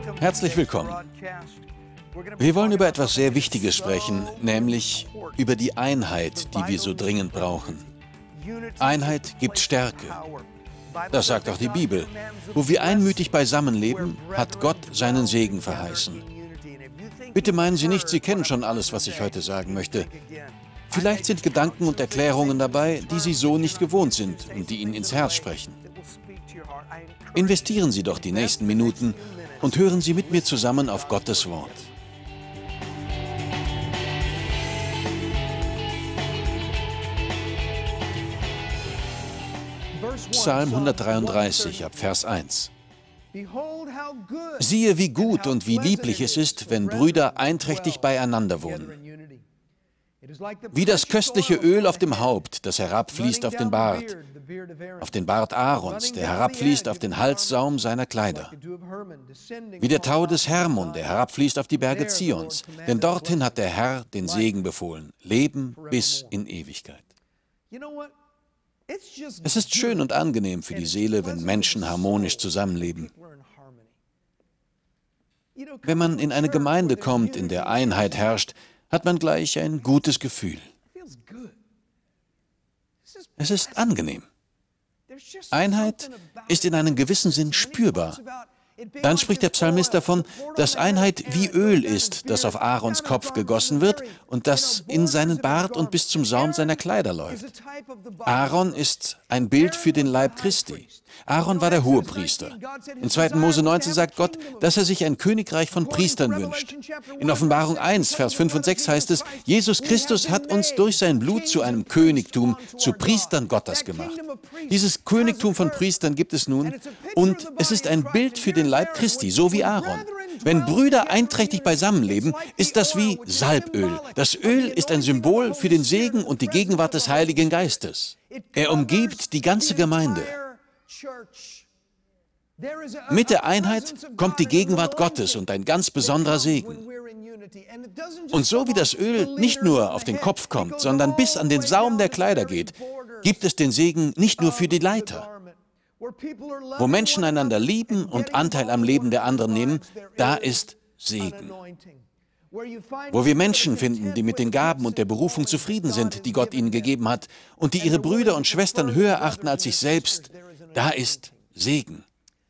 Herzlich willkommen. Wir wollen über etwas sehr Wichtiges sprechen, nämlich über die Einheit, die wir so dringend brauchen. Einheit gibt Stärke. Das sagt auch die Bibel. Wo wir einmütig beisammenleben, hat Gott seinen Segen verheißen. Bitte meinen Sie nicht, Sie kennen schon alles, was ich heute sagen möchte. Vielleicht sind Gedanken und Erklärungen dabei, die Sie so nicht gewohnt sind und die Ihnen ins Herz sprechen. Investieren Sie doch die nächsten Minuten und hören Sie mit mir zusammen auf Gottes Wort. Psalm 133 ab Vers 1. Siehe, wie gut und wie lieblich es ist, wenn Brüder einträchtig beieinander wohnen. Wie das köstliche Öl auf dem Haupt, das herabfließt auf den Bart Aarons, der herabfließt auf den Halssaum seiner Kleider. Wie der Tau des Hermon, der herabfließt auf die Berge Zions, denn dorthin hat der Herr den Segen befohlen, Leben bis in Ewigkeit. Es ist schön und angenehm für die Seele, wenn Menschen harmonisch zusammenleben. Wenn man in eine Gemeinde kommt, in der Einheit herrscht, hat man gleich ein gutes Gefühl. Es ist angenehm. Einheit ist in einem gewissen Sinn spürbar. Dann spricht der Psalmist davon, dass Einheit wie Öl ist, das auf Aarons Kopf gegossen wird und das in seinen Bart und bis zum Saum seiner Kleider läuft. Aaron ist ein Bild für den Leib Christi. Aaron war der Hohepriester. In 2. Mose 19 sagt Gott, dass er sich ein Königreich von Priestern wünscht. In Offenbarung 1, Vers 5 und 6 heißt es, Jesus Christus hat uns durch sein Blut zu einem Königtum, zu Priestern Gottes gemacht. Dieses Königtum von Priestern gibt es nun und es ist ein Bild für den Leib Christi, so wie Aaron. Wenn Brüder einträchtig beisammenleben, ist das wie Salböl. Das Öl ist ein Symbol für den Segen und die Gegenwart des Heiligen Geistes. Er umgibt die ganze Gemeinde. Mit der Einheit kommt die Gegenwart Gottes und ein ganz besonderer Segen. Und so wie das Öl nicht nur auf den Kopf kommt, sondern bis an den Saum der Kleider geht, gibt es den Segen nicht nur für die Leiter. Wo Menschen einander lieben und Anteil am Leben der anderen nehmen, da ist Segen. Wo wir Menschen finden, die mit den Gaben und der Berufung zufrieden sind, die Gott ihnen gegeben hat, und die ihre Brüder und Schwestern höher achten als sich selbst, da ist Segen.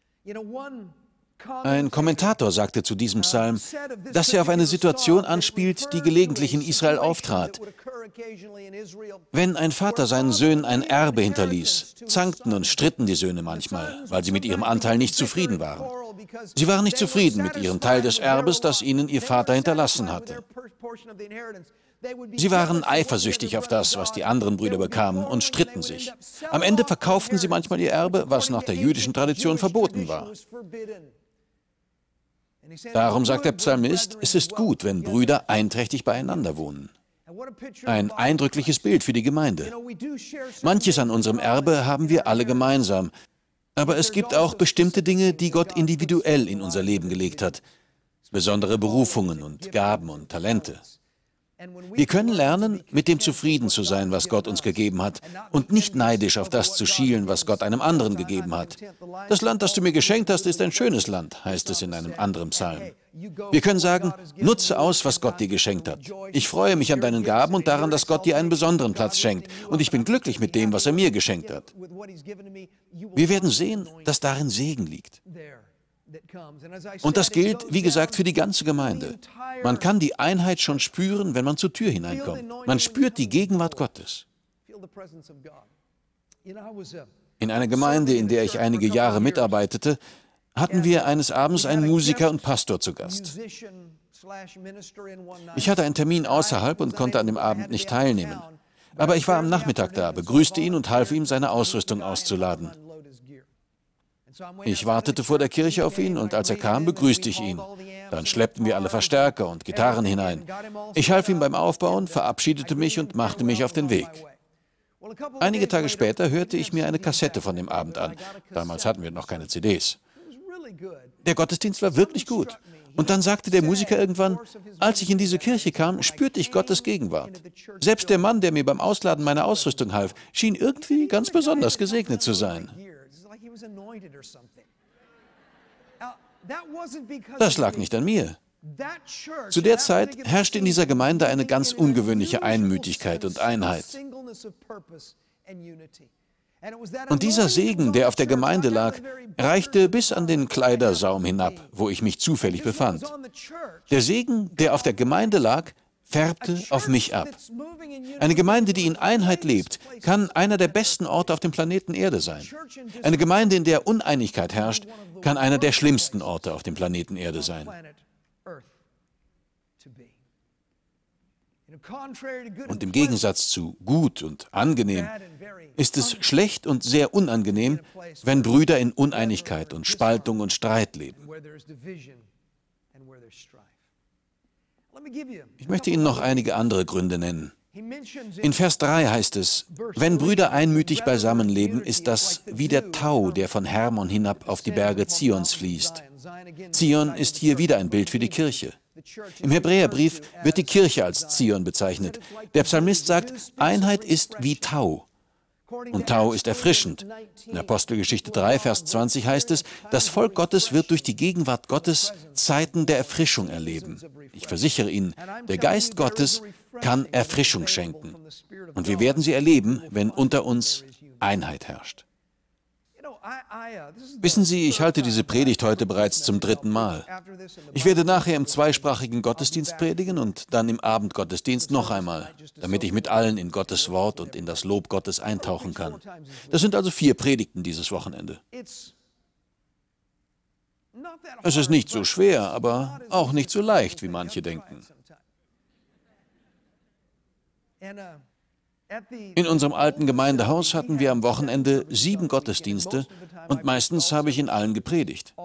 Ein Kommentator sagte zu diesem Psalm, dass er auf eine Situation anspielt, die gelegentlich in Israel auftrat. Wenn ein Vater seinen Söhnen ein Erbe hinterließ, zankten und stritten die Söhne manchmal, weil sie mit ihrem Anteil nicht zufrieden waren. Sie waren nicht zufrieden mit ihrem Teil des Erbes, das ihnen ihr Vater hinterlassen hatte. Sie waren eifersüchtig auf das, was die anderen Brüder bekamen, und stritten sich. Am Ende verkauften sie manchmal ihr Erbe, was nach der jüdischen Tradition verboten war. Darum sagt der Psalmist, es ist gut, wenn Brüder einträchtig beieinander wohnen. Ein eindrückliches Bild für die Gemeinde. Manches an unserem Erbe haben wir alle gemeinsam, aber es gibt auch bestimmte Dinge, die Gott individuell in unser Leben gelegt hat. Besondere Berufungen und Gaben und Talente. Wir können lernen, mit dem zufrieden zu sein, was Gott uns gegeben hat, und nicht neidisch auf das zu schielen, was Gott einem anderen gegeben hat. Das Land, das du mir geschenkt hast, ist ein schönes Land, heißt es in einem anderen Psalm. Wir können sagen, nutze aus, was Gott dir geschenkt hat. Ich freue mich an deinen Gaben und daran, dass Gott dir einen besonderen Platz schenkt, und ich bin glücklich mit dem, was er mir geschenkt hat. Wir werden sehen, dass darin Segen liegt. Und das gilt, wie gesagt, für die ganze Gemeinde. Man kann die Einheit schon spüren, wenn man zur Tür hineinkommt. Man spürt die Gegenwart Gottes. In einer Gemeinde, in der ich einige Jahre mitarbeitete, hatten wir eines Abends einen Musiker und Pastor zu Gast. Ich hatte einen Termin außerhalb und konnte an dem Abend nicht teilnehmen. Aber ich war am Nachmittag da, begrüßte ihn und half ihm, seine Ausrüstung auszuladen. Ich wartete vor der Kirche auf ihn und als er kam, begrüßte ich ihn. Dann schleppten wir alle Verstärker und Gitarren hinein. Ich half ihm beim Aufbauen, verabschiedete mich und machte mich auf den Weg. Einige Tage später hörte ich mir eine Kassette von dem Abend an. Damals hatten wir noch keine CDs. Der Gottesdienst war wirklich gut. Und dann sagte der Musiker irgendwann, als ich in diese Kirche kam, spürte ich Gottes Gegenwart. Selbst der Mann, der mir beim Ausladen meiner Ausrüstung half, schien irgendwie ganz besonders gesegnet zu sein. Das lag nicht an mir. Zu der Zeit herrschte in dieser Gemeinde eine ganz ungewöhnliche Einmütigkeit und Einheit. Und dieser Segen, der auf der Gemeinde lag, reichte bis an den Kleidersaum hinab, wo ich mich zufällig befand. Der Segen, der auf der Gemeinde lag, färbte auf mich ab. Eine Gemeinde, die in Einheit lebt, kann einer der besten Orte auf dem Planeten Erde sein. Eine Gemeinde, in der Uneinigkeit herrscht, kann einer der schlimmsten Orte auf dem Planeten Erde sein. Und im Gegensatz zu gut und angenehm ist es schlecht und sehr unangenehm, wenn Brüder in Uneinigkeit und Spaltung und Streit leben. Ich möchte Ihnen noch einige andere Gründe nennen. In Vers 3 heißt es, wenn Brüder einmütig beisammenleben, ist das wie der Tau, der von Hermon hinab auf die Berge Zions fließt. Zion ist hier wieder ein Bild für die Kirche. Im Hebräerbrief wird die Kirche als Zion bezeichnet. Der Psalmist sagt, Einheit ist wie Tau. Und Tau ist erfrischend. In Apostelgeschichte 3, Vers 20 heißt es, das Volk Gottes wird durch die Gegenwart Gottes Zeiten der Erfrischung erleben. Ich versichere Ihnen, der Geist Gottes kann Erfrischung schenken. Und wir werden sie erleben, wenn unter uns Einheit herrscht. Wissen Sie, ich halte diese Predigt heute bereits zum 3. Mal. Ich werde nachher im zweisprachigen Gottesdienst predigen und dann im Abendgottesdienst noch einmal, damit ich mit allen in Gottes Wort und in das Lob Gottes eintauchen kann. Das sind also 4 Predigten dieses Wochenende. Es ist nicht so schwer, aber auch nicht so leicht, wie manche denken. In unserem alten Gemeindehaus hatten wir am Wochenende 7 Gottesdienste und meistens habe ich in allen gepredigt.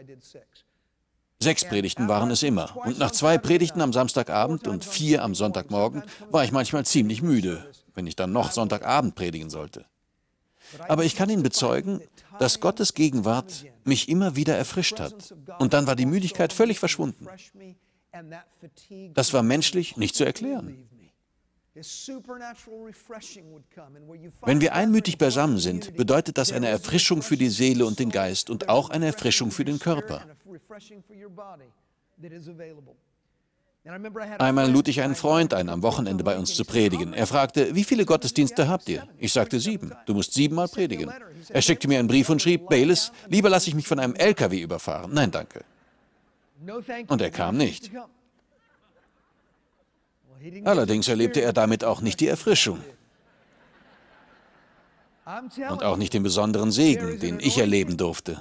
6 Predigten waren es immer. Und nach 2 Predigten am Samstagabend und 4 am Sonntagmorgen war ich manchmal ziemlich müde, wenn ich dann noch Sonntagabend predigen sollte. Aber ich kann Ihnen bezeugen, dass Gottes Gegenwart mich immer wieder erfrischt hat. Und dann war die Müdigkeit völlig verschwunden. Das war menschlich nicht zu erklären. Wenn wir einmütig beisammen sind, bedeutet das eine Erfrischung für die Seele und den Geist und auch eine Erfrischung für den Körper. Einmal lud ich einen Freund ein, am Wochenende bei uns zu predigen. Er fragte, wie viele Gottesdienste habt ihr? Ich sagte 7. Du musst 7-mal predigen. Er schickte mir einen Brief und schrieb, Baylis, lieber lasse ich mich von einem LKW überfahren. Nein, danke. Und er kam nicht. Allerdings erlebte er damit auch nicht die Erfrischung und auch nicht den besonderen Segen, den ich erleben durfte.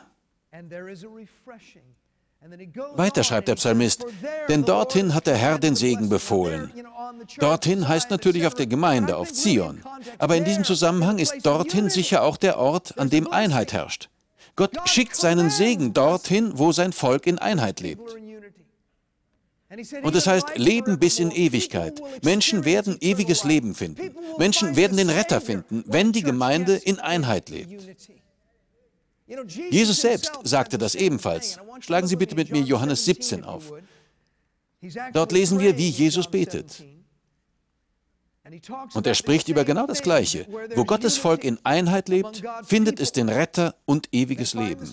Weiter schreibt der Psalmist, denn dorthin hat der Herr den Segen befohlen. Dorthin heißt natürlich auf der Gemeinde, auf Zion. Aber in diesem Zusammenhang ist dorthin sicher auch der Ort, an dem Einheit herrscht. Gott schickt seinen Segen dorthin, wo sein Volk in Einheit lebt. Und es heißt, Leben bis in Ewigkeit. Menschen werden ewiges Leben finden. Menschen werden den Retter finden, wenn die Gemeinde in Einheit lebt. Jesus selbst sagte das ebenfalls. Schlagen Sie bitte mit mir Johannes 17 auf. Dort lesen wir, wie Jesus betet. Und er spricht über genau das Gleiche. Wo Gottes Volk in Einheit lebt, findet es den Retter und ewiges Leben.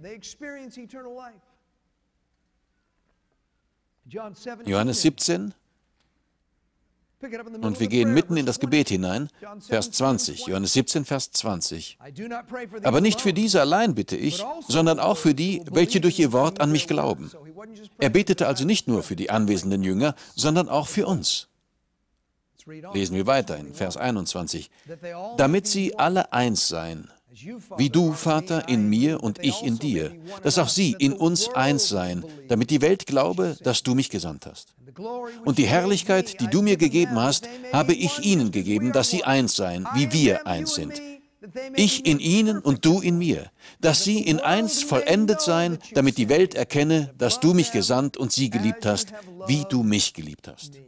Johannes 17, und wir gehen mitten in das Gebet hinein, Vers 20, Johannes 17, Vers 20. Aber nicht für diese allein bitte ich, sondern auch für die, welche durch ihr Wort an mich glauben. Er betete also nicht nur für die anwesenden Jünger, sondern auch für uns. Lesen wir weiter in Vers 21. Damit sie alle eins seien, wie du, Vater, in mir und ich in dir, dass auch sie in uns eins seien, damit die Welt glaube, dass du mich gesandt hast. Und die Herrlichkeit, die du mir gegeben hast, habe ich ihnen gegeben, dass sie eins seien, wie wir eins sind. Ich in ihnen und du in mir, dass sie in eins vollendet seien, damit die Welt erkenne, dass du mich gesandt und sie geliebt hast, wie du mich geliebt hast.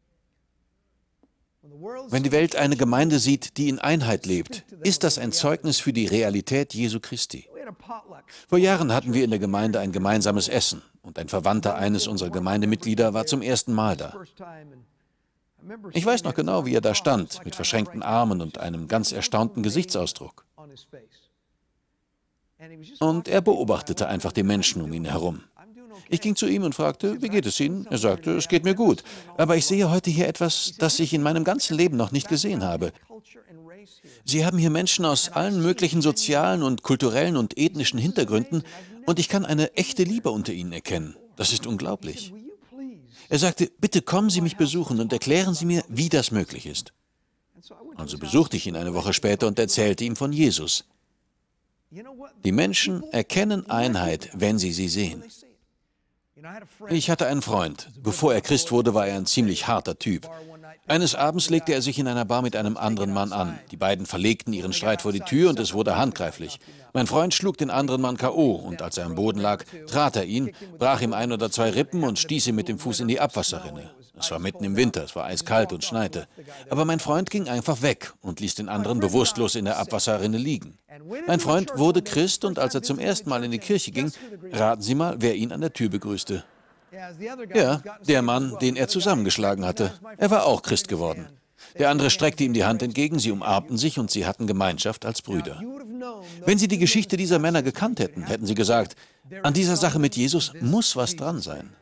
Wenn die Welt eine Gemeinde sieht, die in Einheit lebt, ist das ein Zeugnis für die Realität Jesu Christi. Vor Jahren hatten wir in der Gemeinde ein gemeinsames Essen und ein Verwandter eines unserer Gemeindemitglieder war zum ersten Mal da. Ich weiß noch genau, wie er da stand, mit verschränkten Armen und einem ganz erstaunten Gesichtsausdruck. Und er beobachtete einfach die Menschen um ihn herum. Ich ging zu ihm und fragte, wie geht es Ihnen? Er sagte, es geht mir gut. Aber ich sehe heute hier etwas, das ich in meinem ganzen Leben noch nicht gesehen habe. Sie haben hier Menschen aus allen möglichen sozialen und kulturellen und ethnischen Hintergründen und ich kann eine echte Liebe unter ihnen erkennen. Das ist unglaublich. Er sagte, bitte kommen Sie mich besuchen und erklären Sie mir, wie das möglich ist. Also besuchte ich ihn eine Woche später und erzählte ihm von Jesus. Die Menschen erkennen Einheit, wenn sie sie sehen. Ich hatte einen Freund. Bevor er Christ wurde, war er ein ziemlich harter Typ. Eines Abends legte er sich in einer Bar mit einem anderen Mann an. Die beiden verlegten ihren Streit vor die Tür und es wurde handgreiflich. Mein Freund schlug den anderen Mann K.O. und als er am Boden lag, trat er ihn, brach ihm 1 oder 2 Rippen und stieß ihn mit dem Fuß in die Abwasserrinne. Es war mitten im Winter, es war eiskalt und schneite. Aber mein Freund ging einfach weg und ließ den anderen bewusstlos in der Abwasserrinne liegen. Mein Freund wurde Christ und als er zum ersten Mal in die Kirche ging, raten Sie mal, wer ihn an der Tür begrüßte. Ja, der Mann, den er zusammengeschlagen hatte. Er war auch Christ geworden. Der andere streckte ihm die Hand entgegen, sie umarmten sich und sie hatten Gemeinschaft als Brüder. Wenn Sie die Geschichte dieser Männer gekannt hätten, hätten Sie gesagt, an dieser Sache mit Jesus muss was dran sein.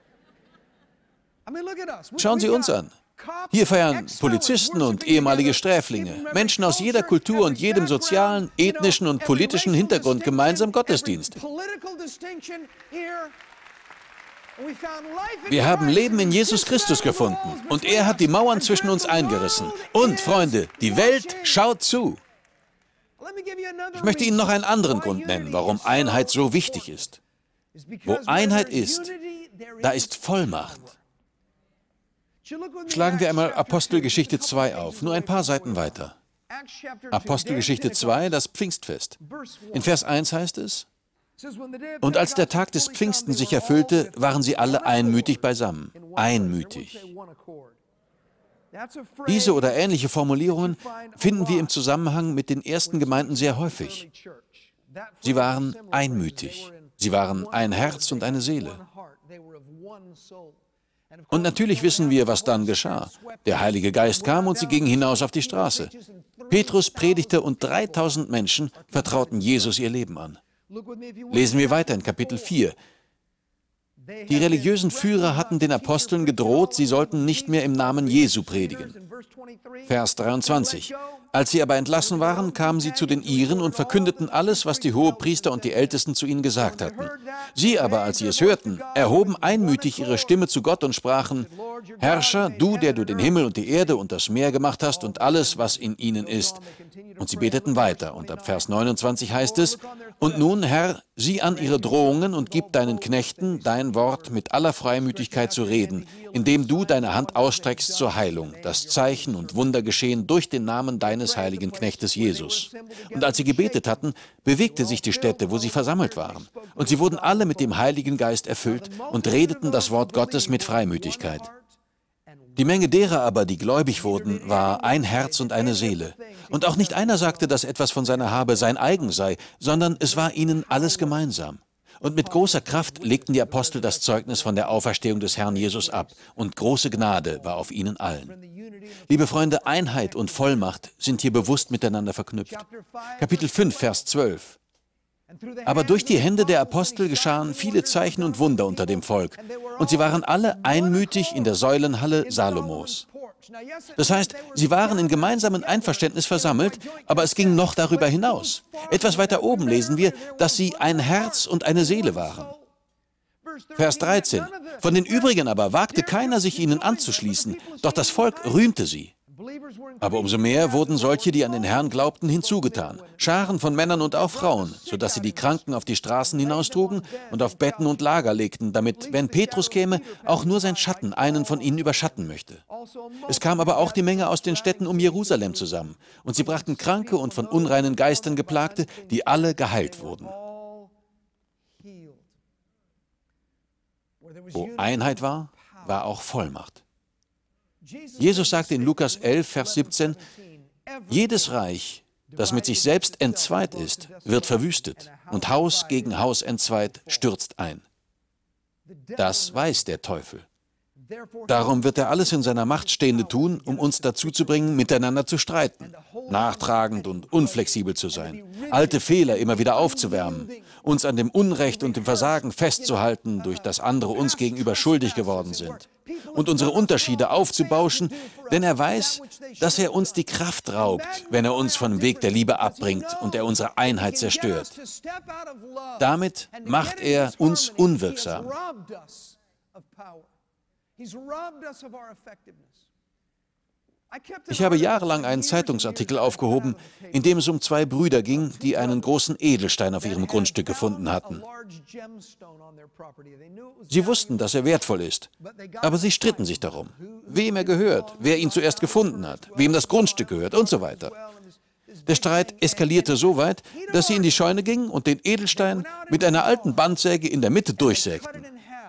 Schauen Sie uns an. Hier feiern Polizisten und ehemalige Sträflinge, Menschen aus jeder Kultur und jedem sozialen, ethnischen und politischen Hintergrund gemeinsam Gottesdienst. Wir haben Leben in Jesus Christus gefunden und er hat die Mauern zwischen uns eingerissen. Und, Freunde, die Welt schaut zu. Ich möchte Ihnen noch einen anderen Grund nennen, warum Einheit so wichtig ist. Wo Einheit ist, da ist Vollmacht. Schlagen wir einmal Apostelgeschichte 2 auf, nur ein paar Seiten weiter. Apostelgeschichte 2, das Pfingstfest. In Vers 1 heißt es, und als der Tag des Pfingsten sich erfüllte, waren sie alle einmütig beisammen. Einmütig. Diese oder ähnliche Formulierungen finden wir im Zusammenhang mit den ersten Gemeinden sehr häufig. Sie waren einmütig. Sie waren ein Herz und eine Seele. Und natürlich wissen wir, was dann geschah. Der Heilige Geist kam und sie gingen hinaus auf die Straße. Petrus predigte und 3000 Menschen vertrauten Jesus ihr Leben an. Lesen wir weiter in Kapitel 4. Die religiösen Führer hatten den Aposteln gedroht, sie sollten nicht mehr im Namen Jesu predigen. Vers 23. Als sie aber entlassen waren, kamen sie zu den Iren und verkündeten alles, was die Hohepriester und die Ältesten zu ihnen gesagt hatten. Sie aber, als sie es hörten, erhoben einmütig ihre Stimme zu Gott und sprachen, Herrscher, du, der du den Himmel und die Erde und das Meer gemacht hast und alles, was in ihnen ist. Und sie beteten weiter. Und ab Vers 29 heißt es, und nun, Herr, sieh an ihre Drohungen und gib deinen Knechten dein Wort mit aller Freimütigkeit zu reden, indem du deine Hand ausstreckst zur Heilung, das Zeichen und Wunder geschehen durch den Namen deines heiligen Knechtes Jesus. Und als sie gebetet hatten, bewegte sich die Stätte, wo sie versammelt waren. Und sie wurden alle mit dem Heiligen Geist erfüllt und redeten das Wort Gottes mit Freimütigkeit. Die Menge derer aber, die gläubig wurden, war ein Herz und eine Seele. Und auch nicht einer sagte, dass etwas von seiner Habe sein eigen sei, sondern es war ihnen alles gemeinsam. Und mit großer Kraft legten die Apostel das Zeugnis von der Auferstehung des Herrn Jesus ab, und große Gnade war auf ihnen allen. Liebe Freunde, Einheit und Vollmacht sind hier bewusst miteinander verknüpft. Kapitel 5, Vers 12. Aber durch die Hände der Apostel geschahen viele Zeichen und Wunder unter dem Volk, und sie waren alle einmütig in der Säulenhalle Salomos. Das heißt, sie waren in gemeinsamem Einverständnis versammelt, aber es ging noch darüber hinaus. Etwas weiter oben lesen wir, dass sie ein Herz und eine Seele waren. Vers 13. Von den übrigen aber wagte keiner, sich ihnen anzuschließen, doch das Volk rühmte sie. Aber umso mehr wurden solche, die an den Herrn glaubten, hinzugetan. Scharen von Männern und auch Frauen, sodass sie die Kranken auf die Straßen hinaustrugen und auf Betten und Lager legten, damit, wenn Petrus käme, auch nur sein Schatten einen von ihnen überschatten möchte. Es kam aber auch die Menge aus den Städten um Jerusalem zusammen, und sie brachten Kranke und von unreinen Geistern Geplagte, die alle geheilt wurden. Wo Einheit war, war auch Vollmacht. Jesus sagte in Lukas 11, Vers 17, jedes Reich, das mit sich selbst entzweit ist, wird verwüstet, und Haus gegen Haus entzweit stürzt ein. Das weiß der Teufel. Darum wird er alles in seiner Macht Stehende tun, um uns dazu zu bringen, miteinander zu streiten, nachtragend und unflexibel zu sein, alte Fehler immer wieder aufzuwärmen, uns an dem Unrecht und dem Versagen festzuhalten, durch das andere uns gegenüber schuldig geworden sind, und unsere Unterschiede aufzubauschen, denn er weiß, dass er uns die Kraft raubt, wenn er uns vom Weg der Liebe abbringt und er unsere Einheit zerstört. Damit macht er uns unwirksam. Ich habe jahrelang einen Zeitungsartikel aufgehoben, in dem es um zwei Brüder ging, die einen großen Edelstein auf ihrem Grundstück gefunden hatten. Sie wussten, dass er wertvoll ist, aber sie stritten sich darum, wem er gehört, wer ihn zuerst gefunden hat, wem das Grundstück gehört und so weiter. Der Streit eskalierte so weit, dass sie in die Scheune gingen und den Edelstein mit einer alten Bandsäge in der Mitte durchsägten.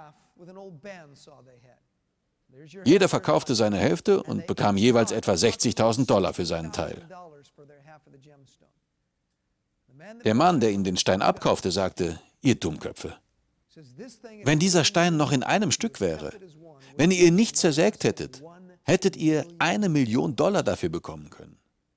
Jeder verkaufte seine Hälfte und bekam jeweils etwa $60.000 für seinen Teil. Der Mann, der ihnen den Stein abkaufte, sagte: Ihr Dummköpfe, wenn dieser Stein noch in einem Stück wäre, wenn ihr ihn nicht zersägt hättet, hättet ihr $1 Million dafür bekommen können.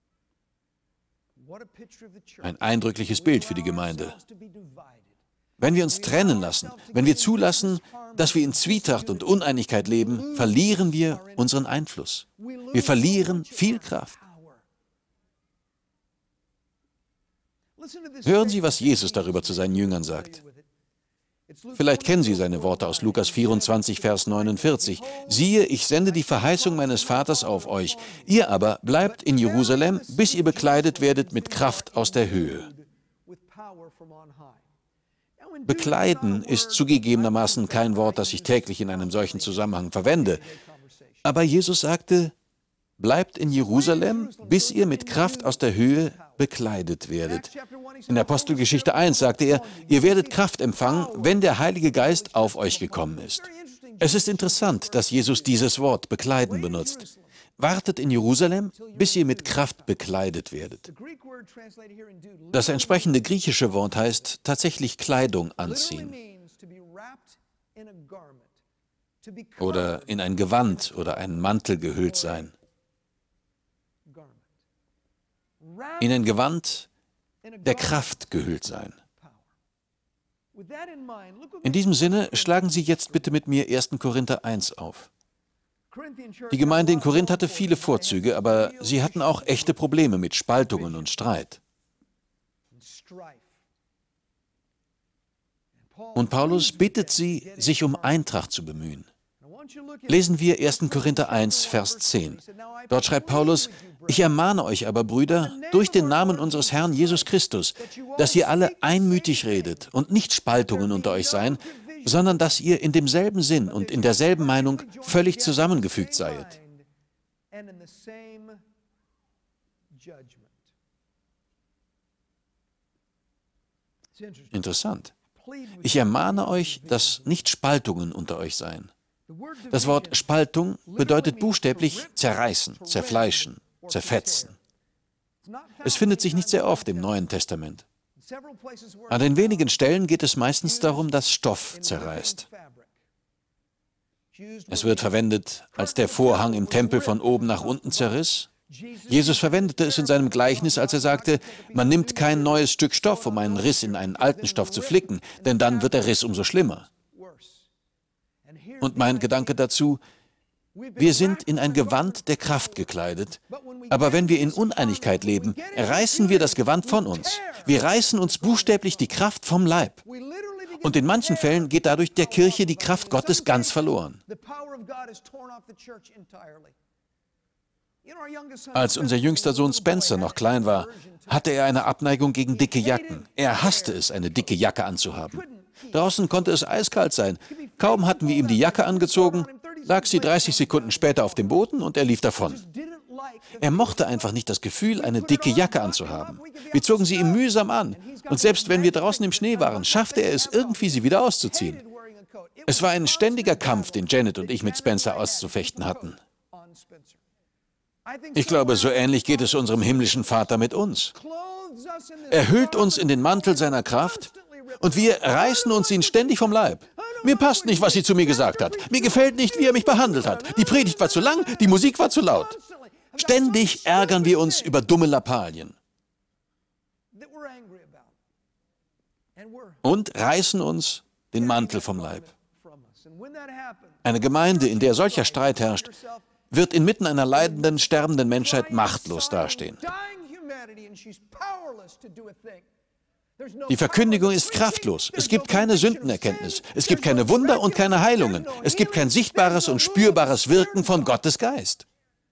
Ein eindrückliches Bild für die Gemeinde. Wenn wir uns trennen lassen, wenn wir zulassen, dass wir in Zwietracht und Uneinigkeit leben, verlieren wir unseren Einfluss. Wir verlieren viel Kraft. Hören Sie, was Jesus darüber zu seinen Jüngern sagt. Vielleicht kennen Sie seine Worte aus Lukas 24, Vers 49. Siehe, ich sende die Verheißung meines Vaters auf euch. Ihr aber bleibt in Jerusalem, bis ihr bekleidet werdet mit Kraft aus der Höhe. Bekleiden ist zugegebenermaßen kein Wort, das ich täglich in einem solchen Zusammenhang verwende. Aber Jesus sagte, bleibt in Jerusalem, bis ihr mit Kraft aus der Höhe bekleidet werdet. In Apostelgeschichte 1 sagte er, ihr werdet Kraft empfangen, wenn der Heilige Geist auf euch gekommen ist. Es ist interessant, dass Jesus dieses Wort bekleiden benutzt. Wartet in Jerusalem, bis ihr mit Kraft bekleidet werdet. Das entsprechende griechische Wort heißt tatsächlich Kleidung anziehen. Oder in ein Gewand oder einen Mantel gehüllt sein. In ein Gewand der Kraft gehüllt sein. In diesem Sinne schlagen Sie jetzt bitte mit mir 1. Korinther 1 auf. Die Gemeinde in Korinth hatte viele Vorzüge, aber sie hatten auch echte Probleme mit Spaltungen und Streit. Und Paulus bittet sie, sich um Eintracht zu bemühen. Lesen wir 1. Korinther 1, Vers 10. Dort schreibt Paulus, ich ermahne euch aber, Brüder, durch den Namen unseres Herrn Jesus Christus, dass ihr alle einmütig redet und nicht Spaltungen unter euch seien, sondern dass ihr in demselben Sinn und in derselben Meinung völlig zusammengefügt seid. Interessant. Ich ermahne euch, dass nicht Spaltungen unter euch seien. Das Wort Spaltung bedeutet buchstäblich zerreißen, zerfleischen, zerfetzen. Es findet sich nicht sehr oft im Neuen Testament. An den wenigen Stellen geht es meistens darum, dass Stoff zerreißt. Es wird verwendet, als der Vorhang im Tempel von oben nach unten zerriss. Jesus verwendete es in seinem Gleichnis, als er sagte, man nimmt kein neues Stück Stoff, um einen Riss in einen alten Stoff zu flicken, denn dann wird der Riss umso schlimmer. Und mein Gedanke dazu, wir sind in ein Gewand der Kraft gekleidet, aber wenn wir in Uneinigkeit leben, reißen wir das Gewand von uns. Wir reißen uns buchstäblich die Kraft vom Leib. Und in manchen Fällen geht dadurch der Kirche die Kraft Gottes ganz verloren. Als unser jüngster Sohn Spencer noch klein war, hatte er eine Abneigung gegen dicke Jacken. Er hasste es, eine dicke Jacke anzuhaben. Draußen konnte es eiskalt sein. Kaum hatten wir ihm die Jacke angezogen, lag sie 30 Sekunden später auf dem Boden und er lief davon. Er mochte einfach nicht das Gefühl, eine dicke Jacke anzuhaben. Wir zogen sie ihm mühsam an und selbst wenn wir draußen im Schnee waren, schaffte er es irgendwie, sie wieder auszuziehen. Es war ein ständiger Kampf, den Janet und ich mit Spencer auszufechten hatten. Ich glaube, so ähnlich geht es unserem himmlischen Vater mit uns. Er hüllt uns in den Mantel seiner Kraft und wir reißen uns ihn ständig vom Leib. Mir passt nicht, was sie zu mir gesagt hat. Mir gefällt nicht, wie er mich behandelt hat. Die Predigt war zu lang, die Musik war zu laut. Ständig ärgern wir uns über dumme Lappalien und reißen uns den Mantel vom Leib. Eine Gemeinde, in der solcher Streit herrscht, wird inmitten einer leidenden, sterbenden Menschheit machtlos dastehen. Die Verkündigung ist kraftlos. Es gibt keine Sündenerkenntnis. Es gibt keine Wunder und keine Heilungen. Es gibt kein sichtbares und spürbares Wirken von Gottes Geist.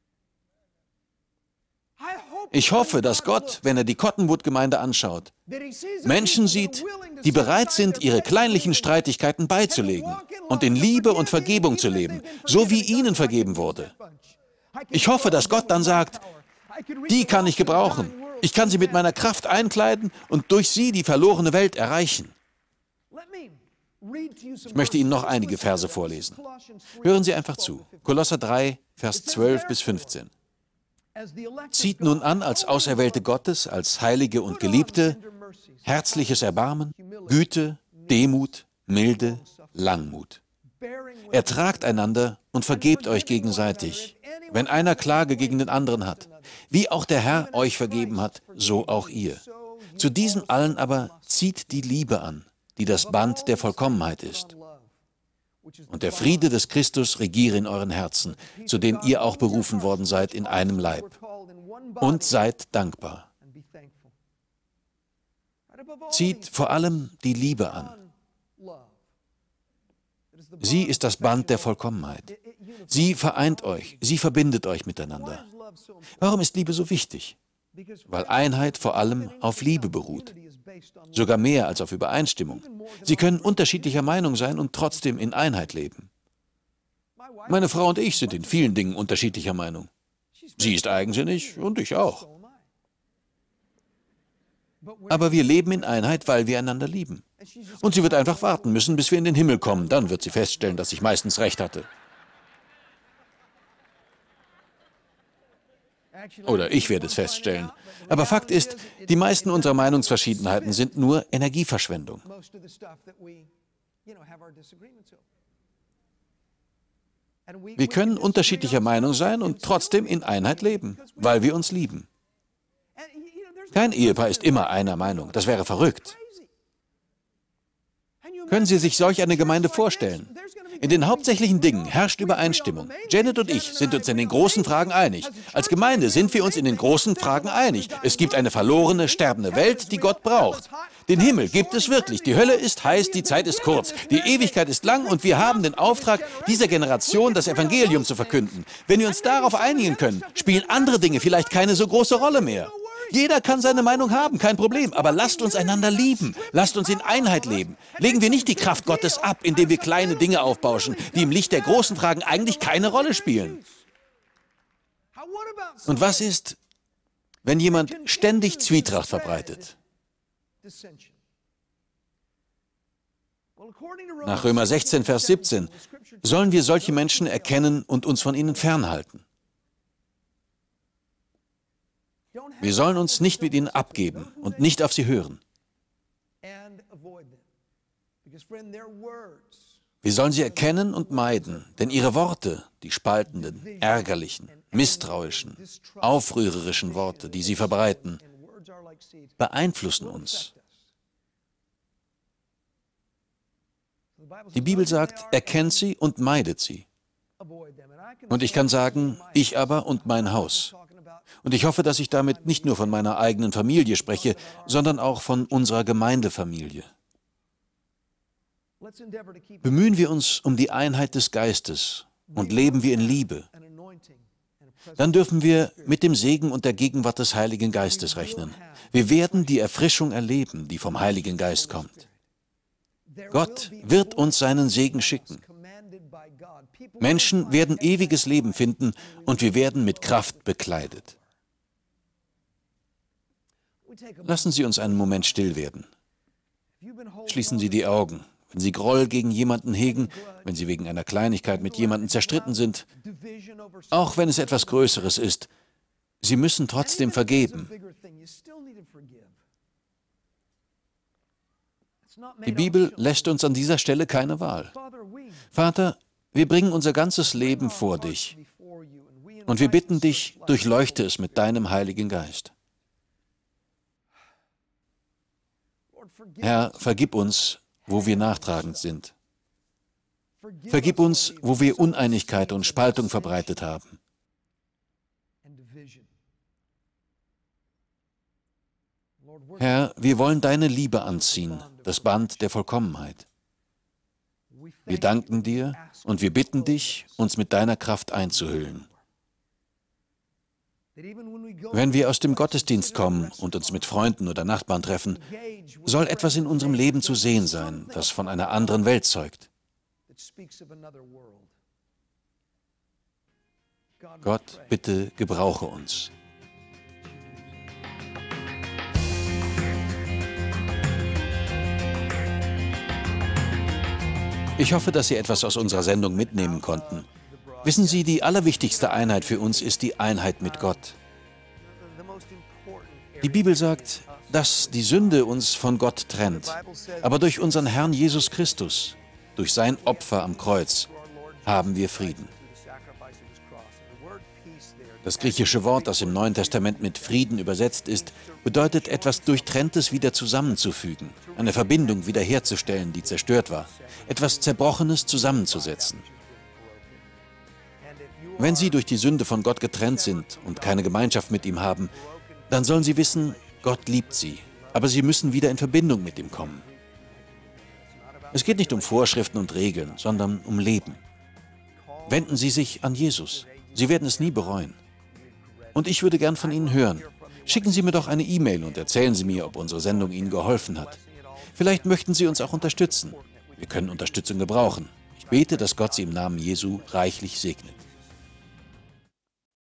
Ich hoffe, dass Gott, wenn er die Cottonwood-Gemeinde anschaut, Menschen sieht, die bereit sind, ihre kleinlichen Streitigkeiten beizulegen und in Liebe und Vergebung zu leben, so wie ihnen vergeben wurde. Ich hoffe, dass Gott dann sagt, die kann ich gebrauchen. Ich kann sie mit meiner Kraft einkleiden und durch sie die verlorene Welt erreichen. Ich möchte Ihnen noch einige Verse vorlesen. Hören Sie einfach zu. Kolosser 3, Vers 12 bis 15. Zieht nun an als Auserwählte Gottes, als Heilige und Geliebte, herzliches Erbarmen, Güte, Demut, Milde, Langmut. Ertragt einander und vergebt euch gegenseitig, wenn einer Klage gegen den anderen hat. Wie auch der Herr euch vergeben hat, so auch ihr. Zu diesem allen aber zieht die Liebe an, die das Band der Vollkommenheit ist. Und der Friede des Christus regiere in euren Herzen, zu dem ihr auch berufen worden seid in einem Leib. Und seid dankbar. Zieht vor allem die Liebe an. Sie ist das Band der Vollkommenheit. Sie vereint euch, sie verbindet euch miteinander. Warum ist Liebe so wichtig? Weil Einheit vor allem auf Liebe beruht. Sogar mehr als auf Übereinstimmung. Sie können unterschiedlicher Meinung sein und trotzdem in Einheit leben. Meine Frau und ich sind in vielen Dingen unterschiedlicher Meinung. Sie ist eigensinnig und ich auch. Aber wir leben in Einheit, weil wir einander lieben. Und sie wird einfach warten müssen, bis wir in den Himmel kommen. Dann wird sie feststellen, dass ich meistens recht hatte. Oder ich werde es feststellen. Aber Fakt ist, die meisten unserer Meinungsverschiedenheiten sind nur Energieverschwendung. Wir können unterschiedlicher Meinung sein und trotzdem in Einheit leben, weil wir uns lieben. Kein Ehepaar ist immer einer Meinung. Das wäre verrückt. Können Sie sich solch eine Gemeinde vorstellen? In den hauptsächlichen Dingen herrscht Übereinstimmung. Janet und ich sind uns in den großen Fragen einig. Als Gemeinde sind wir uns in den großen Fragen einig. Es gibt eine verlorene, sterbende Welt, die Gott braucht. Den Himmel gibt es wirklich. Die Hölle ist heiß, die Zeit ist kurz. Die Ewigkeit ist lang und wir haben den Auftrag, dieser Generation das Evangelium zu verkünden. Wenn wir uns darauf einigen können, spielen andere Dinge vielleicht keine so große Rolle mehr. Jeder kann seine Meinung haben, kein Problem. Aber lasst uns einander lieben. Lasst uns in Einheit leben. Legen wir nicht die Kraft Gottes ab, indem wir kleine Dinge aufbauschen, die im Licht der großen Fragen eigentlich keine Rolle spielen. Und was ist, wenn jemand ständig Zwietracht verbreitet? Nach Römer 16, Vers 17 sollen wir solche Menschen erkennen und uns von ihnen fernhalten. Wir sollen uns nicht mit ihnen abgeben und nicht auf sie hören. Wir sollen sie erkennen und meiden, denn ihre Worte, die spaltenden, ärgerlichen, misstrauischen, aufrührerischen Worte, die sie verbreiten, beeinflussen uns. Die Bibel sagt, erkennt sie und meidet sie. Und ich kann sagen, ich aber und mein Haus. Und ich hoffe, dass ich damit nicht nur von meiner eigenen Familie spreche, sondern auch von unserer Gemeindefamilie. Bemühen wir uns um die Einheit des Geistes und leben wir in Liebe. Dann dürfen wir mit dem Segen und der Gegenwart des Heiligen Geistes rechnen. Wir werden die Erfrischung erleben, die vom Heiligen Geist kommt. Gott wird uns seinen Segen schicken. Menschen werden ewiges Leben finden und wir werden mit Kraft bekleidet. Lassen Sie uns einen Moment still werden. Schließen Sie die Augen. Wenn Sie Groll gegen jemanden hegen, wenn Sie wegen einer Kleinigkeit mit jemandem zerstritten sind, auch wenn es etwas Größeres ist, Sie müssen trotzdem vergeben. Die Bibel lässt uns an dieser Stelle keine Wahl. Vater, wir bringen unser ganzes Leben vor dich und wir bitten dich, durchleuchte es mit deinem Heiligen Geist. Herr, vergib uns, wo wir nachtragend sind. Vergib uns, wo wir Uneinigkeit und Spaltung verbreitet haben. Herr, wir wollen deine Liebe anziehen, das Band der Vollkommenheit. Wir danken dir und wir bitten dich, uns mit deiner Kraft einzuhüllen. Wenn wir aus dem Gottesdienst kommen und uns mit Freunden oder Nachbarn treffen, soll etwas in unserem Leben zu sehen sein, das von einer anderen Welt zeugt. Gott, bitte gebrauche uns. Ich hoffe, dass Sie etwas aus unserer Sendung mitnehmen konnten. Wissen Sie, die allerwichtigste Einheit für uns ist die Einheit mit Gott. Die Bibel sagt, dass die Sünde uns von Gott trennt. Aber durch unseren Herrn Jesus Christus, durch sein Opfer am Kreuz, haben wir Frieden. Das griechische Wort, das im Neuen Testament mit Frieden übersetzt ist, bedeutet, etwas Durchtrenntes wieder zusammenzufügen, eine Verbindung wiederherzustellen, die zerstört war, etwas Zerbrochenes zusammenzusetzen. Wenn Sie durch die Sünde von Gott getrennt sind und keine Gemeinschaft mit ihm haben, dann sollen Sie wissen, Gott liebt Sie, aber Sie müssen wieder in Verbindung mit ihm kommen. Es geht nicht um Vorschriften und Regeln, sondern um Leben. Wenden Sie sich an Jesus. Sie werden es nie bereuen. Und ich würde gern von Ihnen hören. Schicken Sie mir doch eine E-Mail und erzählen Sie mir, ob unsere Sendung Ihnen geholfen hat. Vielleicht möchten Sie uns auch unterstützen. Wir können Unterstützung gebrauchen. Ich bete, dass Gott Sie im Namen Jesu reichlich segnet.